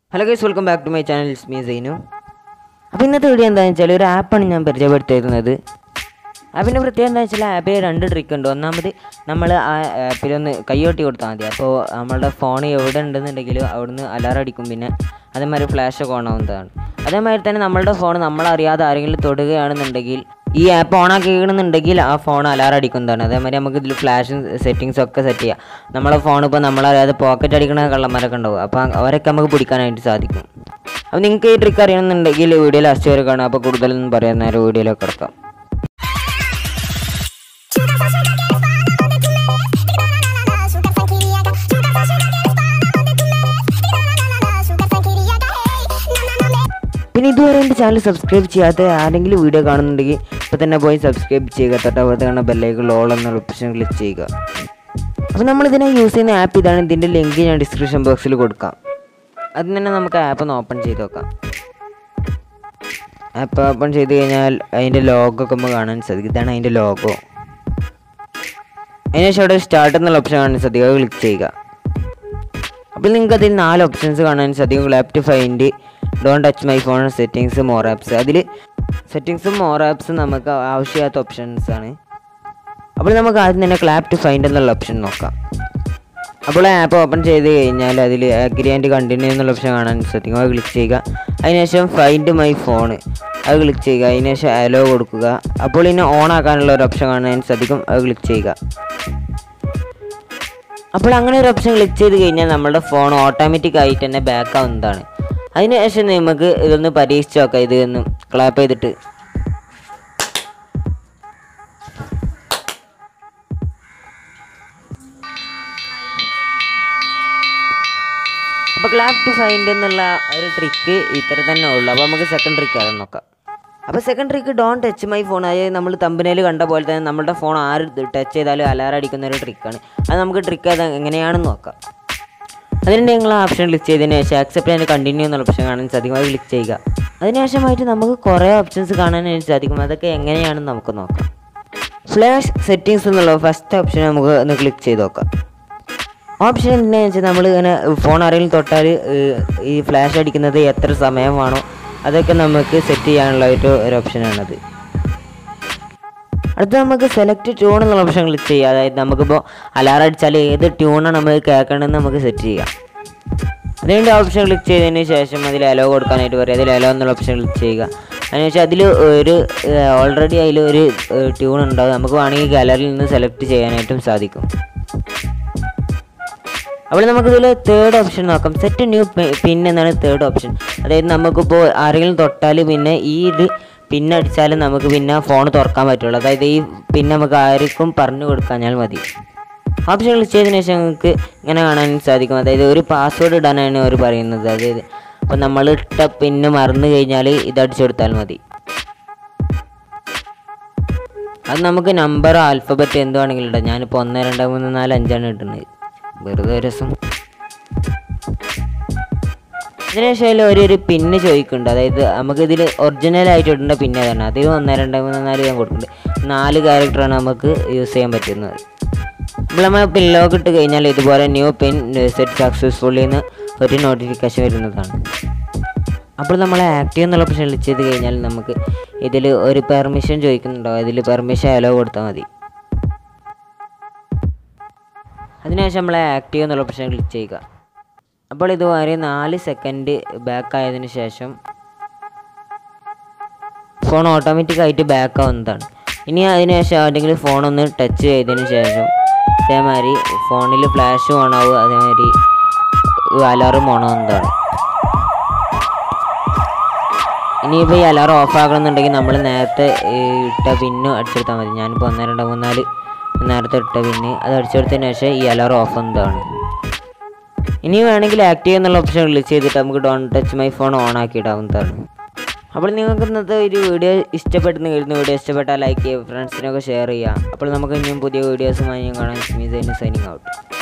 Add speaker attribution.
Speaker 1: Hello guys, welcome back to my channel. It's me Zainu. അപ്പോൾ ഇന്നത്തെ video എന്താണെന്ന് വെച്ചാൽ ഒരു ആപ്പാണ് ഞാൻ പരിചയപ്പെടുത്തിയിരുന്നത്. ആപ്പിൻ്റെ പ്രത്യേകത എന്താ വെച്ചാൽ ആപ്പിൽ രണ്ട് ട്രിക്ക് ഉണ്ട്. ഒന്നാമത് നമ്മൾ ആ ആപ്പിലൊന്ന് കൈയൊട്ടി കൊടുത്താൽ മതി. അപ്പോൾ നമ്മളുടെ ഫോൺ എവിടെ ഉണ്ടെന്നുണ്ടെങ്കിലും അവിടുന്ന് അലാറം അടിക്കും. പിന്നെ അതേമാതിരി ഫ്ലാഷൊക്കെ ഓൺ ആവുന്നതാണ്. അതേമാതിരി തന്നെ നമ്മളുടെ ഫോൺ നമ്മളറിയാതെ ആരെങ്കിലും തൊടുകയാണെന്നുണ്ടെങ്കിൽ ഈ ആപ്പ് ഓൺ ആക്കിക്കണമെന്നുണ്ടെങ്കിൽ ആ ഫോൺ അലാറം അടിക്കുന്നതാണ്. അതേമാതിരി നമുക്ക് ഇതിൽ ഫ്ലാഷും സെറ്റിങ്സും ഒക്കെ സെറ്റ് ചെയ്യാം. നമ്മളെ ഫോൺ ഇപ്പോൾ നമ്മളറിയാതെ പോക്കറ്റ് അടിക്കുന്ന കള്ളന്മാരൊക്കെ ഉണ്ടാവും. അപ്പോൾ അവരൊക്കെ നമുക്ക് പിടിക്കാനായിട്ട് സാധിക്കും. അപ്പോൾ നിങ്ങൾക്ക് ഈ ട്രിക്ക് അറിയണമെന്നുണ്ടെങ്കിൽ വീഡിയോ ലാസ്റ്റ് വരെ കാണാം. അപ്പോൾ കൂടുതലൊന്നും പറയാൻ നേരം വീഡിയോയിലേക്ക് കിടക്കാം. പിന്നെ ഇതുവരെ എൻ്റെ ചാനൽ സബ്സ്ക്രൈബ് ചെയ്യാത്ത ആരെങ്കിലും വീഡിയോ കാണുന്നുണ്ടെങ്കിൽ ഇപ്പോൾ തന്നെ പോയി സബ്സ്ക്രൈബ് ചെയ്യുക. തൊട്ടപ്പുറത്ത് കാണുന്ന ബെല്ലൈക്കൺ ഓൾ എന്നുള്ള ഓപ്ഷൻ ക്ലിക്ക് ചെയ്യുക. അപ്പോൾ നമ്മളിതിനെ യൂസ് ചെയ്യുന്ന ആപ്പ് ഇതാണ്. ഇതിൻ്റെ ലിങ്ക് ഞാൻ ഡിസ്ക്രിപ്ഷൻ ബോക്സിൽ കൊടുക്കാം. അതിന് തന്നെ നമുക്ക് ആപ്പ് ഒന്ന് ഓപ്പൺ ചെയ്ത് നോക്കാം. ആപ്പ് ഓപ്പൺ ചെയ്ത് കഴിഞ്ഞാൽ അതിൻ്റെ ലോഗോ ഒക്കെ നമുക്ക് കാണാൻ സാധിക്കും. ഇതാണ് അതിൻ്റെ ലോഗോ. അതിനുശേഷം അവിടെ സ്റ്റാർട്ട് എന്നുള്ള ഓപ്ഷൻ കാണാൻ സാധിക്കും. അത് ക്ലിക്ക് ചെയ്യുക. അപ്പോൾ നിങ്ങൾക്ക് അതിൽ 4 ഓപ്ഷൻസ് കാണാൻ സാധിക്കും. Left find, don't touch my phone, settings, more apps. അതിൽ സെറ്റിങ്സും മോർ ആപ്സും നമുക്ക് ആവശ്യമില്ലാത്ത ഓപ്ഷൻസ് ആണ്. അപ്പോൾ നമുക്ക് ആദ്യം തന്നെ ക്ലാപ്പ് ടു ഫൈൻഡ് എന്നുള്ള ഓപ്ഷൻ നോക്കാം. അപ്പോൾ ആപ്പ് ഓപ്പൺ ചെയ്ത് കഴിഞ്ഞാൽ അതിൽ അഗ്രി ആൻഡ് കണ്ടിന്യൂ എന്നുള്ള ഓപ്ഷൻ കാണാൻ സാധിക്കും. അത് ക്ലിക്ക് ചെയ്യുക. അതിനുശേഷം ഫൈൻഡ് മൈ ഫോൺ അത് ക്ലിക്ക് ചെയ്യുക. അതിനുശേഷം അലോ കൊടുക്കുക. അപ്പോൾ ഇനി ഓൺ ആക്കാനുള്ള ഒരു ഓപ്ഷൻ കാണാൻ സാധിക്കും. അത് ക്ലിക്ക് ചെയ്യുക. അപ്പോൾ അങ്ങനെ ഒരു ഓപ്ഷൻ ക്ലിക്ക് ചെയ്ത് കഴിഞ്ഞാൽ നമ്മുടെ ഫോൺ ഓട്ടോമാറ്റിക് ആയിട്ട് തന്നെ ബാക്ക് ആവുന്നതാണ്. അതിനുശേഷം നമുക്ക് ഇതൊന്ന് പരീക്ഷിച്ച് നോക്കാം. ഇതൊന്ന് ക്ലാപ്പ് ചെയ്തിട്ട് അപ്പോൾ ക്ലാപ്പ് ടു ഫൈൻഡ് എന്നുള്ള ഒരു ട്രിക്ക് ഇത്ര തന്നെ ഉള്ളൂ. അപ്പോൾ നമുക്ക് സെക്കൻഡ് ട്രിക്ക് ആണെന്ന് നോക്കാം. അപ്പോൾ second trick don't touch my phone. അതായത് നമ്മൾ തമ്പനയിൽ കണ്ട പോലെ തന്നെ നമ്മുടെ ഫോൺ ആര് ടച്ച് ചെയ്താലും അലാറം അടിക്കുന്ന ഒരു ട്രിക്കാണ്. അത് നമുക്ക് ട്രിക്ക് അത് എങ്ങനെയാണെന്ന് നോക്കാം. അതിന് നിങ്ങൾ ആ ഓപ്ഷൻ ക്ലിക്ക് ചെയ്തതിന് ശേഷം ആക്സെപ്റ്റ് ആൻഡ് കണ്ടിന്യൂ എന്നുള്ള ഓപ്ഷൻ കാണാൻ സാധിക്കും. അത് ക്ലിക്ക് ചെയ്യുക. അതിനുശേഷമായിട്ട് നമുക്ക് കുറേ ഓപ്ഷൻസ് കാണാനായിട്ട് സാധിക്കും. അതൊക്കെ എങ്ങനെയാണെന്ന് നമുക്ക് നോക്കാം. ഫ്ലാഷ് സെറ്റിങ്സ് എന്നുള്ള ഫസ്റ്റ് ഓപ്ഷൻ നമുക്ക് ഒന്ന് ക്ലിക്ക് ചെയ്ത് നോക്കാം. ഓപ്ഷൻ എന്താണെന്ന് വെച്ചാൽ നമ്മൾ ഇങ്ങനെ ഫോൺ ആരെങ്കിലും തൊട്ടാൽ ഈ ഫ്ലാഷ് അടിക്കുന്നത് എത്ര സമയം വേണോ അതൊക്കെ നമുക്ക് സെറ്റ് ചെയ്യാനുള്ള ഒരു ഓപ്ഷനാണത്. അടുത്ത നമുക്ക് സെലക്ട് ട്യൂൺ എന്നുള്ള ഓപ്ഷൻ ക്ലിക്ക് ചെയ്യുക. അതായത് നമുക്കിപ്പോൾ അലാറം അടിച്ചാൽ ഏത് ട്യൂണാണ് നമുക്ക് കേൾക്കണമെന്ന് നമുക്ക് സെറ്റ് ചെയ്യാം. അതിൻ്റെ ഓപ്ഷൻ ക്ലിക്ക് ചെയ്തതിന് ശേഷം അതിൽ അലോ കൊടുക്കാനായിട്ട് പറയും. അതിൽ അലോ എന്നുള്ള ഓപ്ഷൻ ക്ലിക്ക് ചെയ്യുക. അതിനുശേഷം അതിൽ ഓൾറെഡി അതിലൊരു ട്യൂൺ ഉണ്ടാവും. നമുക്ക് വേണമെങ്കിൽ ഗാലറിയിൽ നിന്ന് സെലക്ട് ചെയ്യാനായിട്ടും സാധിക്കും. അപ്പോൾ നമുക്കിതിൽ തേർഡ് ഓപ്ഷൻ നോക്കാം. സെറ്റ് ന്യൂ പിൻ എന്നാണ് തേർഡ് ഓപ്ഷൻ. അതായത് നമുക്കിപ്പോൾ ആരെങ്കിലും തൊട്ടാൽ പിന്നെ ഈ ഇത് പിന്നടിച്ചാലും നമുക്ക് പിന്നെ ഫോൺ തുറക്കാൻ പറ്റുള്ളൂ. അതായത് ഈ പിന്നെ നമുക്ക് ആർക്കും പറഞ്ഞു കൊടുക്കാഞ്ഞാൽ മതി. ഓപ്ഷൻ ക്ലിക്ക് ചെയ്തതിന് ശേഷം നമുക്ക് ഇങ്ങനെ കാണാൻ സാധിക്കും. അതായത് ഒരു പാസ്വേഡ് ഇടാനാണ് അവർ പറയുന്നത്. അതായത് അപ്പോൾ നമ്മൾ ഇട്ട പിന്നെ മറന്നു കഴിഞ്ഞാൽ ഇതടിച്ചു കൊടുത്താൽ മതി. അത് നമുക്ക് നമ്പർ ആൽഫബറ്റ് എന്ത് വേണമെങ്കിലും ഇടാം. ഞാനിപ്പോൾ 1 2 3 4 5 ഇടുന്നത് വെറുതെ ഒരു രസം. അതിനുശേഷം ഒരു പിന്ന് ചോദിക്കുന്നുണ്ട്. അതായത് നമുക്കിതിൽ ഒറിജിനലായിട്ട് ഇടേണ്ട പിന്നെ തന്നെ അതിൽ 1 2 3 4 ഞാൻ കൊടുക്കുന്നുണ്ട്. 4 ക്യാരക്ടറാണ് നമുക്ക് യൂസ് ചെയ്യാൻ പറ്റുന്നത്. അപ്പോൾ നമ്മൾ പിൻ ലോക്ക് ഇട്ട് കഴിഞ്ഞാൽ ഇതുപോലെ ന്യൂ പിൻ സെറ്റ് സക്സസ്ഫുള്ളി എന്ന് ഒരു നോട്ടിഫിക്കേഷൻ വരുന്നതാണ്. അപ്പോൾ നമ്മൾ ആക്റ്റീവ് എന്നുള്ള ഓപ്ഷൻ ക്ലിക്ക് ചെയ്ത് കഴിഞ്ഞാൽ നമുക്ക് ഇതിൽ ഒരു പെർമിഷൻ ചോദിക്കുന്നുണ്ടോ. അതിൽ പെർമിഷൻ അലോ കൊടുത്താൽ മതി. അതിനുശേഷം നമ്മൾ ആക്റ്റീവ് എന്നുള്ള ഓപ്ഷൻ ക്ലിക്ക് ചെയ്യുക. അപ്പോൾ ഇതുവരെ 4 സെക്കൻഡ് ബാക്ക് ആയതിനു ശേഷം ഫോൺ ഓട്ടോമാറ്റിക്കായിട്ട് ബാക്ക് ആവുന്നതാണ്. ഇനി അതിനുശേഷം ആരെങ്കിലും ഫോണൊന്ന് ടച്ച് ചെയ്തതിന് ശേഷം അതേമാതിരി ഫോണിൽ ഫ്ലാഷ് ഓൺ ആവും. അതേമാതിരി അലാറും ഓൺ ആവുന്നതാണ്. ഇനിയിപ്പോൾ ഈ അലാറം ഓഫ് ആക്കണമെന്നുണ്ടെങ്കിൽ നമ്മൾ നേരത്തെ ഇട്ട പിന്ന് അടിച്ചെടുത്താൽ മതി. ഞാനിപ്പോൾ 1 2 3 4 നേരത്തെ ഇട്ട പിന്നെ അത് അടിച്ചെടുത്തതിന് ശേഷം ഈ അലാറം ഓഫ് എന്നതാണ്. ഇനി വേണമെങ്കിൽ ആക്റ്റീവ് എന്നുള്ള ഓപ്ഷൻ ക്ലിക്ക് ചെയ്തിട്ട് നമുക്ക് don't touch my phone on ആക്കിയിടാവുന്നതാണ്. അപ്പോൾ നിങ്ങൾക്ക് ഇന്നത്തെ ഒരു വീഡിയോ ഇഷ്ടപ്പെട്ടെന്ന് കരുതുന്നു. വീഡിയോ ഇഷ്ടപ്പെട്ടാൽ ലൈക്ക് ചെയ്യുക, ഫ്രണ്ട്സിനൊക്കെ ഷെയർ ചെയ്യുക. അപ്പോൾ നമുക്ക് ഇനിയും പുതിയ വീഡിയോസുമായി കാണാൻ. Signing out.